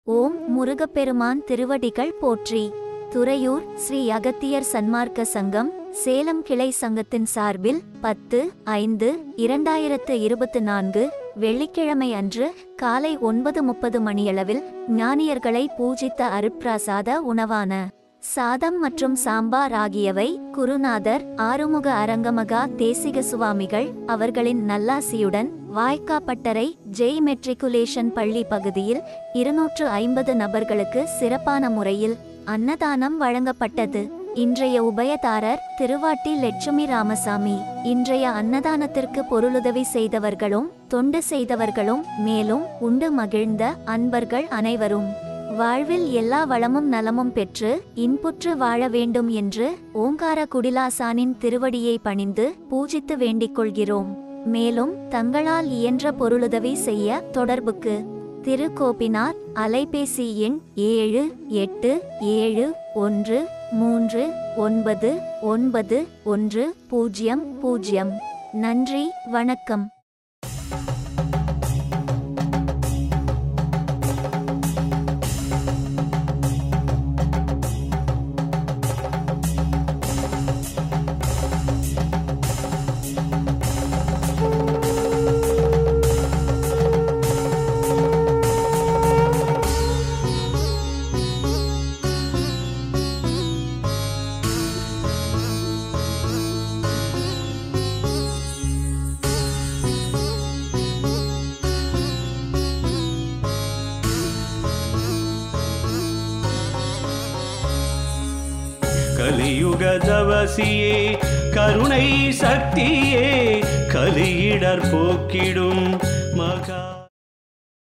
ஓம் முருகப்பெருமான் திருவடிகள் போற்றி. துறையூர் ஸ்ரீ அகத்தியர் சன்மார்க்க சங்கம் சேலம் கிளை சங்கத்தின் சார்பில் 10/5/2024 வெள்ளிக்கிழமை அன்று காலை 9:30 மணியளவில் ஞானியர்களை பூஜித்த அருட்பிரசாத உணவான சாதம் மற்றும் சாம்பார் ஆகியவை குருநாதர் ஆறுமுக அரங்கமகா தேசிக சுவாமிகள் அவர்களின் நல்லாசியுடன் வாய்க்காப்பட்டறை ஜெய் மெட்ரிகுலேஷன் பள்ளி பகுதியில் 250 நபர்களுக்கு சிறப்பான முறையில் அன்னதானம் வழங்கப்பட்டது. இன்றைய உபயதாரர் திருவாட்டி லட்சுமி ராமசாமி. இன்றைய அன்னதானத்திற்கு பொருளுதவி செய்தவர்களும் தொண்டு செய்தவர்களும் மேலும் உண்டு மகிழ்ந்த அன்பர்கள் அனைவரும் வாழ்வில் எல்லா வளமும் நலமும் பெற்று இன்புற்று வாழ வேண்டும் என்று ஓங்கார குடிலாசானின் திருவடியை பணிந்து பூஜித்து வேண்டிக் கொள்கிறோம். மேலும் தங்களால் இயன்ற பொருளுதவி செய்ய தொடர்புக்கு திரு கோபிநாத், அலைபேசி எண் 7871399110. நன்றி, வணக்கம். கலியுக தவசியே, கருணை சக்தியே, கலியிடர் போக்கிடும்